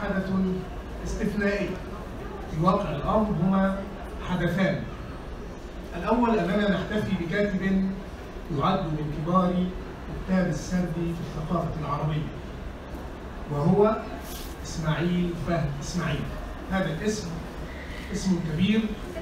حدث استثنائي. في واقع الأمر هما حدثان. الأول أننا نحتفي بكاتب يعد من كبار كتاب السرد في الثقافة العربية، وهو إسماعيل فهد إسماعيل. هذا الاسم اسم كبير،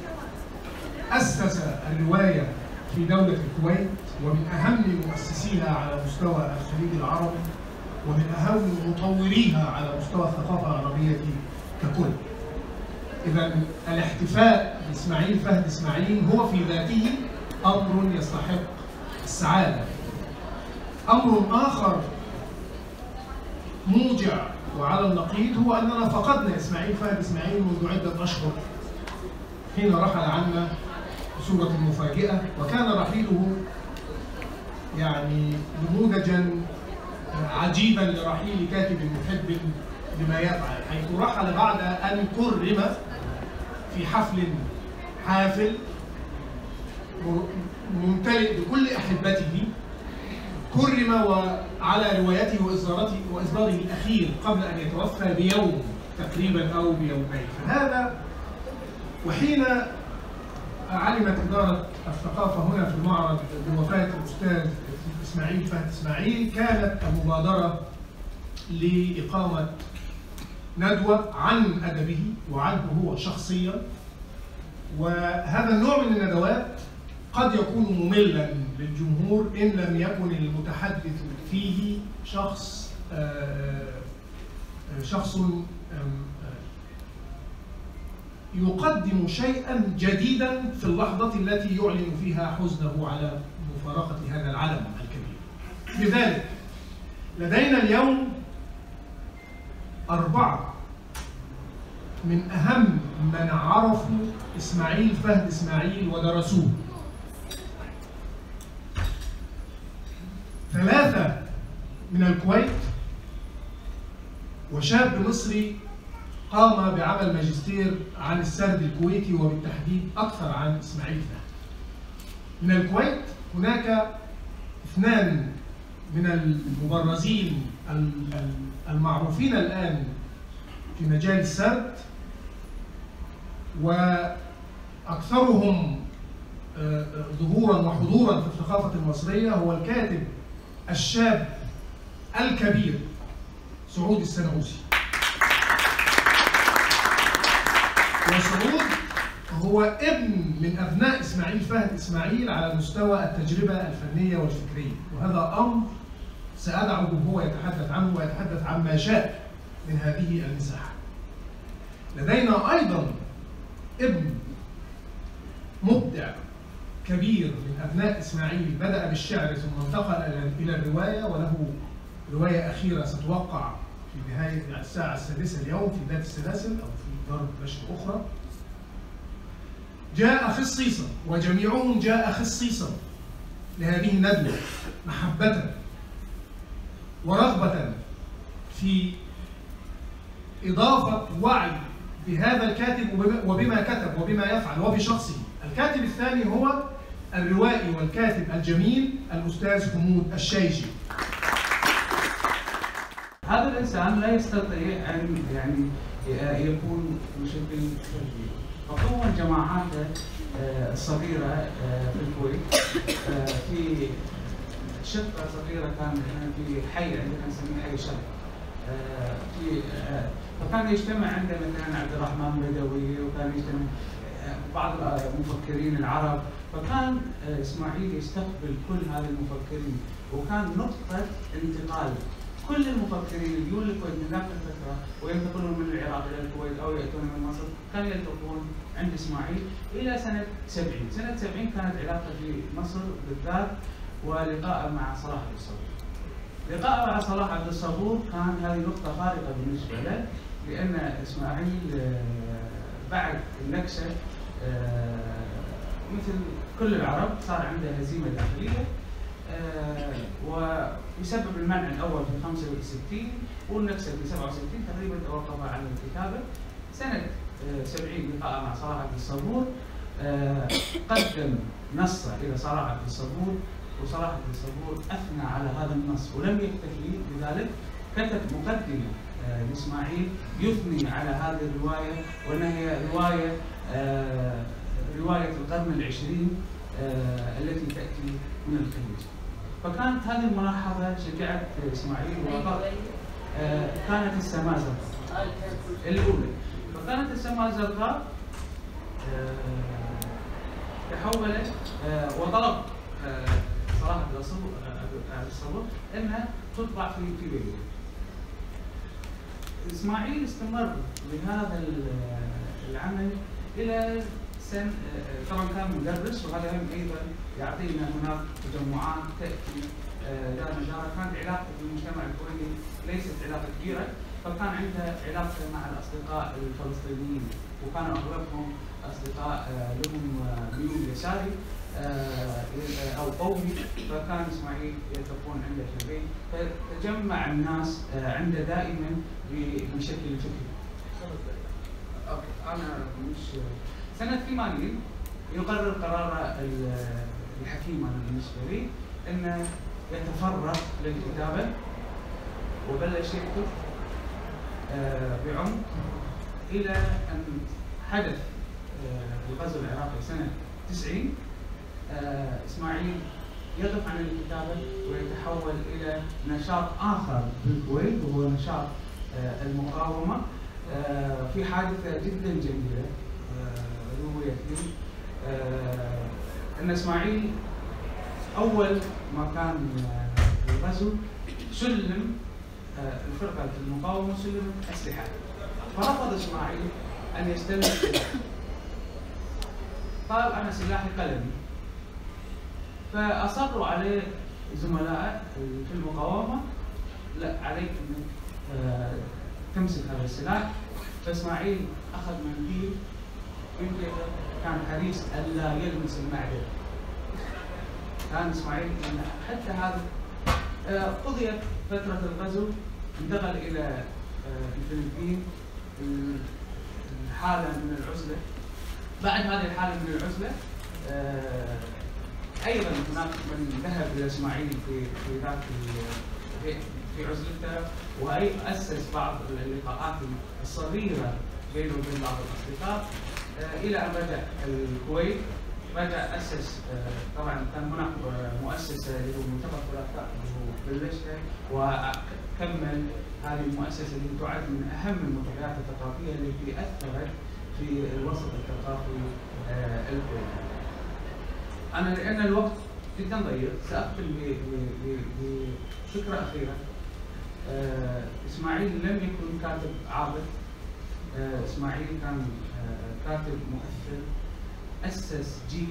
أسس الرواية في دولة الكويت، ومن أهم مؤسسيها على مستوى الخليج العربي، ومن أهم مطوريها على مستوى الثقافة العربية ككل. إذا الاحتفاء بإسماعيل فهد إسماعيل هو في ذاته أمر يستحق السعادة. أمر آخر موجع وعلى النقيض هو أننا فقدنا إسماعيل فهد إسماعيل منذ عدة أشهر حين رحل عنا بصورة مفاجئة، وكان رحيله يعني نموذجا عجيبا لرحيل كاتب محب لما يفعل، حيث رحل بعد أن كرم في حفل حافل ممتلئ بكل أحبته، كرم وعلى روايته وإصداره الأخير قبل أن يتوفى بيوم تقريبا أو بيومين. فهذا وحين علمت إدارة الثقافة هنا في المعرض بوفاة الأستاذ إسماعيل فهد إسماعيل، كانت المبادرة لإقامة ندوة عن أدبه وعنه هو شخصيا. وهذا النوع من الندوات قد يكون مملا للجمهور إن لم يكن المتحدث فيه شخص يقدم شيئا جديدا في اللحظة التي يعلن فيها حزنه على مفارقة هذا العالم الكبير. لذلك لدينا اليوم 4 من أهم من عرفوا إسماعيل فهد إسماعيل ودرسوه. 3 من الكويت، وشاب مصري قام بعمل ماجستير عن السرد الكويتي وبالتحديد أكثر عن إسماعيل فهد. من الكويت هناك 2 من المبرزين المعروفين الآن في مجال السرد، وأكثرهم ظهورا وحضورا في الثقافة المصرية هو الكاتب الشاب الكبير سعود السنغوسي. وسعود هو ابن من أبناء إسماعيل فهد إسماعيل على مستوى التجربة الفنية والفكرية، وهذا أمر سأدعه هو يتحدث عنه ويتحدث عما شاء من هذه المساحة. لدينا أيضا ابن مبدع كبير من أبناء إسماعيل، بدأ بالشعر ثم انتقل إلى الرواية، وله رواية أخيرة ستوقع في نهاية الساعة 6 اليوم في ذات السلاسل أو في دار نشر أخرى. جاء خصيصا، وجميعهم جاء خصيصا لهذه الندوة محبة ورغبة في إضافة وعي بهذا الكاتب وبما كتب وبما يفعل وبشخصه. الكاتب الثاني هو الروائي والكاتب الجميل الأستاذ حمود الشيشي. هذا الإنسان لا يستطيع أن يكون مشكل فردي، فكون جماعاته الصغيرة في الكويت في شقة صغيرة كان في حي عندنا نسميه حي شرق، فكان يجتمع عندنا مثلا عبد الرحمن بدوي، وكان يجتمع بعض المفكرين العرب، فكان إسماعيل يستقبل كل هذه المفكرين، وكان نقطة انتقال كل المفكرين اللي يجون الكويت من ذاك الفترة وينتقلون من العراق إلى الكويت أو يأتون من مصر، كانوا يلتقون عند إسماعيل إلى سنة 70. سنة 70 كانت علاقة في مصر بالذات ولقاء مع صلاح عبد الصبور. لقاء مع صلاح عبد الصبور كان هذه نقطة فارقة بالنسبة له، لأن إسماعيل بعد النكسة مثل كل العرب صار عنده هزيمة داخلية، وبسبب المنع الأول في 65 والنكسة في 67 تقريبا توقف عن الكتابة. سنة 70 لقاء مع صلاح عبد الصبور، قدم نصه إلى صلاح عبد الصبور، وصلاح عبد الصبور أثنى على هذا النص ولم يكتفي بذلك، كتب مقدمة لإسماعيل يثني على هذه الرواية، وأنها هي رواية القرن العشرين التي تأتي من الخليج. فكانت هذه الملاحظة شجعت إسماعيل كانت السماء زرقاء الأولى. فكانت السماء زرقاء تحولت وطلب صلاح الصبر أنها تطبع في بيروت. إسماعيل استمر بهذا العمل إلى سن، طبعا كان مدرس، وهذا أيضا يعطينا هناك تجمعات تأتي دار نجارة. كانت علاقة بالمجتمع الكويتي ليست علاقة كبيرة، فكان عنده علاقة مع الأصدقاء الفلسطينيين، وكان أغلبهم أصدقاء لهم ميول يساري أو قومي، فكان إسماعيل يلتقون عنده في البيت، فتجمع الناس عنده دائما بشكل فكري. أنا مش سنة 80 يقرر قرار الحكيم أنا بالنسبة لي أنه يتفرغ للكتابة، وبلش يكتب بعمق إلى أن حدث الغزو العراقي سنة 90. إسماعيل يقف عن الكتابة ويتحول إلى نشاط آخر في الكويت، وهو نشاط المقاومة في حادثة جدا جميلة رويت لي. أن إسماعيل أول ما كان الغزو سلم الفرقة المقاومة سلمت أسلحة، فرفض إسماعيل أن يستلم السلاح، قال أنا سلاحي قلمي. فأصروا عليه زملائه في المقاومة، لا عليك أنك تمسك هذا السلاح. فإسماعيل أخذ منديل يمكن كان حريص ألا يلمس المعدن. كان إسماعيل حتى هذا قضيت فترة الغزو، انتقل إلى الفلبين حالة من العزلة. بعد هذه الحالة من العزلة أيضا هناك من ذهب إلى إسماعيل في ذاك في عزلته، وأسس بعض اللقاءات الصغيرة بينه وبين بعض الأصدقاء، إلى أن رجع الكويت. رجع أسس، طبعا كان هناك مؤسسة اللي هو منتخب خلفاء اللي هو بلشها، وكمل هذه المؤسسة اللي تعد من أهم المنتديات الثقافية التي أثرت في الوسط الثقافي الكويتي. أنا لأن الوقت جدا ضيق سأختم بفكرة أخيرة. إسماعيل لم يكن كاتب عابر، إسماعيل كان كاتب مؤثر، أسس جيل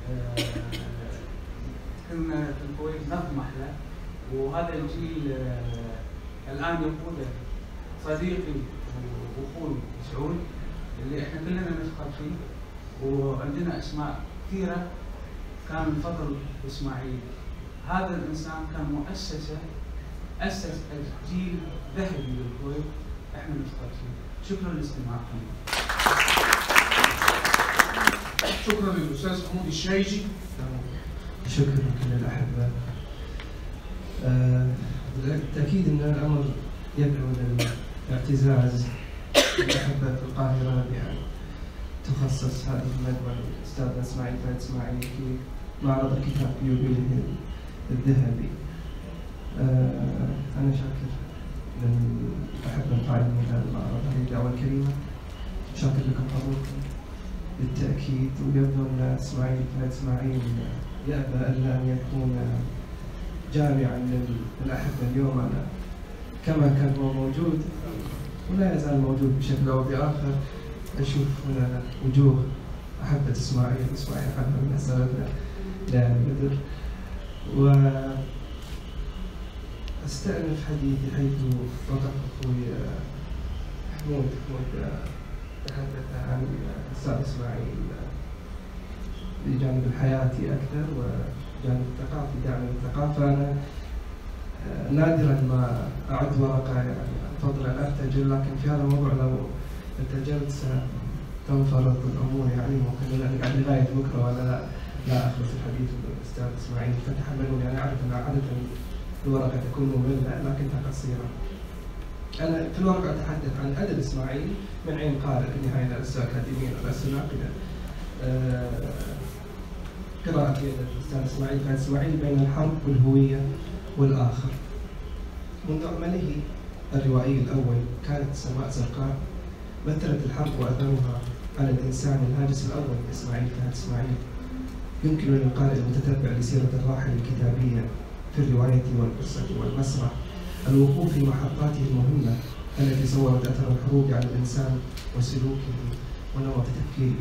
كنا في الكويت نطمح له، وهذا الجيل الآن يقوده صديقي وأخوي سعود اللي احنا كلنا نفخر فيه، وعندنا أسماء كثيرة كان من فضل إسماعيل. هذا الإنسان كان مؤسسة، أسس جيل ذهبي للكويت احنا نفخر فيه. شكرا لاستماعكم. شكرا للأستاذ محمود الشايجي. شكرا لكل الأحبة. بالتأكيد أن الأمر يدعو للاعتزاز الأحبة في القاهرة بأن تخصص هذه الندوة الأستاذ إسماعيل فهد إسماعيل في معرض الكتاب في يوبيله الذهبي. أنا شاكر للأحبة القائمين على المعرض هذه الدعوة الكريمة، شاكر لكم حضوركم بالتأكيد، ويبدو أن إسماعيل فهد إسماعيل يأبى إلا أن يكون جامعا للأحبة اليوم. أنا كما كان هو موجود ولا يزال موجود بشكل أو بآخر، أشوف هنا وجوه أحبة إسماعيل حتى من سببنا لا بدر. وأستأنف حديثي حيث وقف أخوي محمود تحدث عن الأستاذ إسماعيل بجانب الحياتي أكثر وجانب الثقافي. جانب الثقافة أنا نادرا ما أعد ورقة يعني أفضل أن أرتجل، لكن في هذا الموضوع لو ارتجلت ستنفرط الأمور يعني ممكن نقعد لغاية بكرة ولا لا أخلص الحديث بالأستاذ إسماعيل، فتحملوني. أنا أعرف أن عادة الورقة تكون مملة لكنها قصيرة. أنا في الواقع أتحدث عن أدب إسماعيل من عين قارئ، في النهاية أنا لست أكاديميا ولست ناقدا. قراءتي للأستاذ إسماعيل فهد إسماعيل بين الحرب والهوية والآخر. منذ عمله الروائي الأول كانت سماء زرقاء مثلت الحرب وأثرها على الإنسان الهاجس الأول إسماعيل فهد إسماعيل. يمكن للقارئ المتتبع لسيرة الراحل الكتابية في الرواية والقصة والمسرح الوقوف في محطاته المهمة التي صورت أثر الحروب على الإنسان وسلوكه ونمط تفكيره.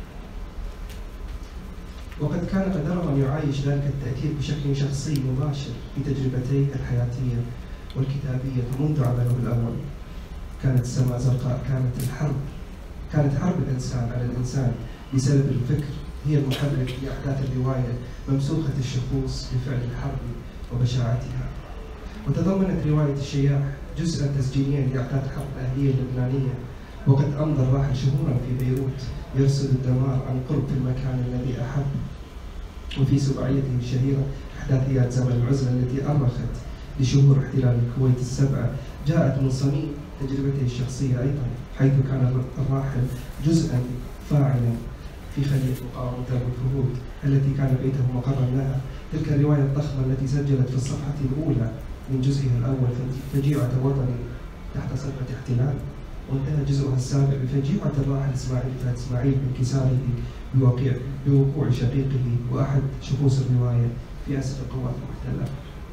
وقد كان قدره أن يعايش ذلك التأثير بشكل شخصي مباشر في تجربتيه الحياتية والكتابية. فمنذ عمله الأول كانت السماء زرقاء كانت حرب الإنسان على الإنسان بسبب الفكر هي المحرك لأحداث الرواية ممسوخة الشخوص بفعل الحرب وبشاعتها. وتضمنت رواية الشياح جزءا تسجيليا لأحداث الحرب الأهلية اللبنانية، وقد أمضى الراحل شهورا في بيروت يرصد الدمار عن قرب في المكان الذي أحب. وفي سباعيته الشهيرة أحداثيات زمن العزلة التي أرخت لشهور احتلال الكويت السبعة جاءت من صميم تجربته الشخصية أيضا، حيث كان الراحل جزءا فاعلا في خلية مقاومة الفهود التي كان بيته مقرا لها. تلك الرواية الضخمة التي سجلت في الصفحة الأولى من جزئها الأول فجيعة وطني تحت صفة احتلال، وانتهى جزءها السابع بفجيعة الراحل إسماعيل فهد إسماعيل بانكساره بوقوع شقيقه وأحد شخوص الرواية في أسر القوات المحتلة.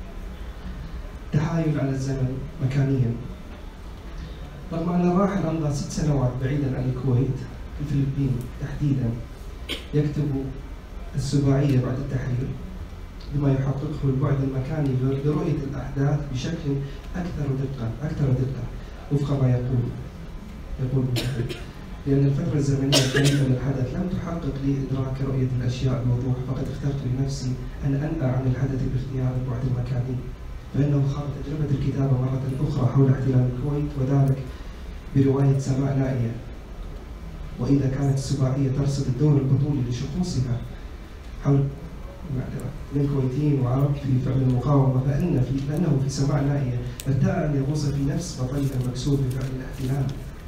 تحايل على الزمن مكانيا. رغم أن الراحل أمضى 6 سنوات بعيدا عن الكويت في الفلبين تحديدا يكتب السباعية بعد التحرير بما يحققه البعد المكاني لرؤية الأحداث بشكل أكثر دقة وفق ما يقول المحرر، لأن الفترة الزمنية القريبة للحدث لم تحقق لي إدراك رؤية الأشياء بوضوح، فقد اخترت لنفسي أن أنأى عن الحدث باختيار البعد المكاني، فإنه خاض تجربة الكتابة مرة أخرى حول احتلال الكويت، وذلك برواية سماء نائية. وإذا كانت السباعية ترصد الدور البطولي لشخوصها حول من كويتيين وعرب في فعل المقاومة، فإنه في سماء نائية ارتأى أن يغوص في نفس بطلها المكسور بفعل الاحتلال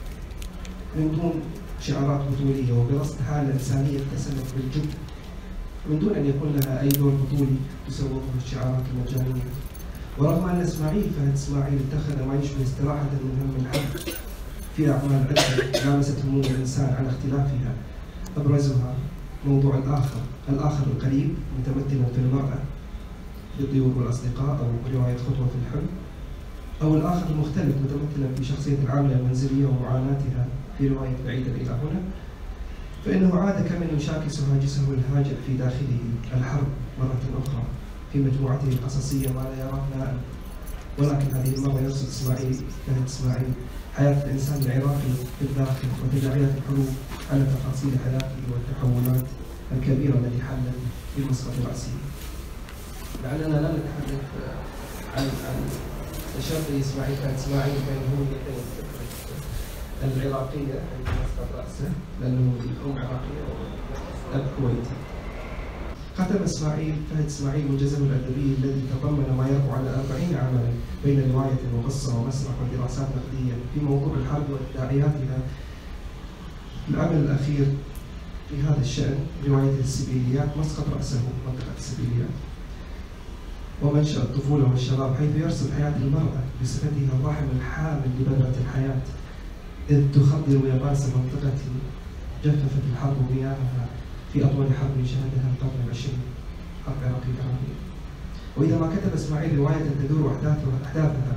من دون شعارات بطولية وبرصد حالة إنسانية اتسمت بالجد، من دون أن يكون لها أي دور بطولي تسوقه الشعارات المجانية. ورغم أن إسماعيل فهد إسماعيل اتخذ ما يشبه استراحة من هم الحرب في أعمال عدة لامست هموم الإنسان على اختلافها، أبرزها موضوع الآخر القريب متمثلا في المرأة في الضيوف والأصدقاء أو رواية خطوة في الحلم، أو الآخر المختلف متمثلا في شخصية العاملة المنزلية ومعاناتها في رواية بعيدة إلى هنا. فإنه عاد كمن يشاكس هاجسه الهاجع في داخله الحرب مرة أخرى في مجموعته القصصية ما لا يراه نائم، ولكن هذه المرة يرصد إسماعيل فهد إسماعيل حياة الإنسان العراقي في الداخل وتداعيات الحروب على تفاصيل حياته والتحولات الكبيرة التي حلت في مسقط رأسه. لعلنا لا نتحدث عن تشافي إسماعيل فهد إسماعيل بين هويتين العراقية في مسقط رأسه لأنه الأم عراقية والأب كويتي. ختم إسماعيل فهد إسماعيل منجزه الأدبي الذي تضمن ما يقع على 40 عملا بين رواية وقصة ومسرح ودراسات نقدية في موضوع الحرب وتداعياتها. العمل الأخير في هذا الشأن رواية السبيليات مسقط رأسه منطقة السبيليات ومنشأ الطفولة والشباب، حيث يرسم حياة المرأة بصفتها الرحم الحامل لبذرة الحياة، إذ تخضر يابس منطقة جففت الحرب مياهها في أطول حرب شهدها القرن العشرين، حرب عراقية. وإذا ما كتب إسماعيل رواية تدور أحداثها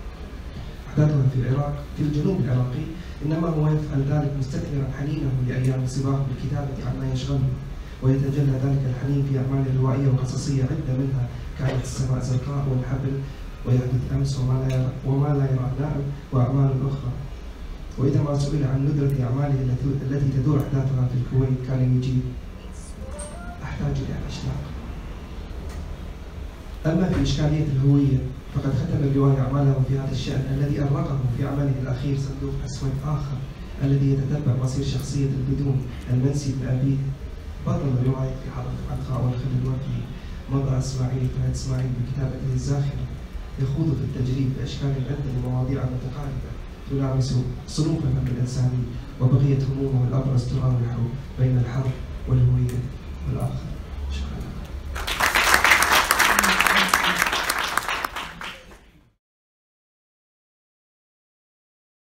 في العراق في الجنوب العراقي، إنما هو يفعل ذلك مستثمرا حنينه لأيام صباه بالكتابة عما يشغله، ويتجلى ذلك الحنين في أعمال روائية وقصصية عدة منها كانت السماء زرقاء والحبل ويحدث أمس وما لا يرى نائم وأعمال أخرى. وإذا ما سئل عن ندرة أعماله التي تدور أحداثها في الكويت كان يجيب: أحتاج إلى الأشلاء. أما في إشكالية الهوية فقد ختم الرواية أعماله في هذا الشأن الذي أرقه في عمله الأخير صندوق أسود آخر، الذي يتتبع مصير شخصية البدون المنسي بأبيه بطل الرواية في حلقة عنقاء والخل الوفي. مضى إسماعيل فهد إسماعيل بكتابته الزاخرة يخوض في التجريب بأشكال عدة ومواضيع متقاربة تلامس صنوف الهم الإنساني، وبقيت همومه الأبرز تراوح بين الحرب والهوية والآخر.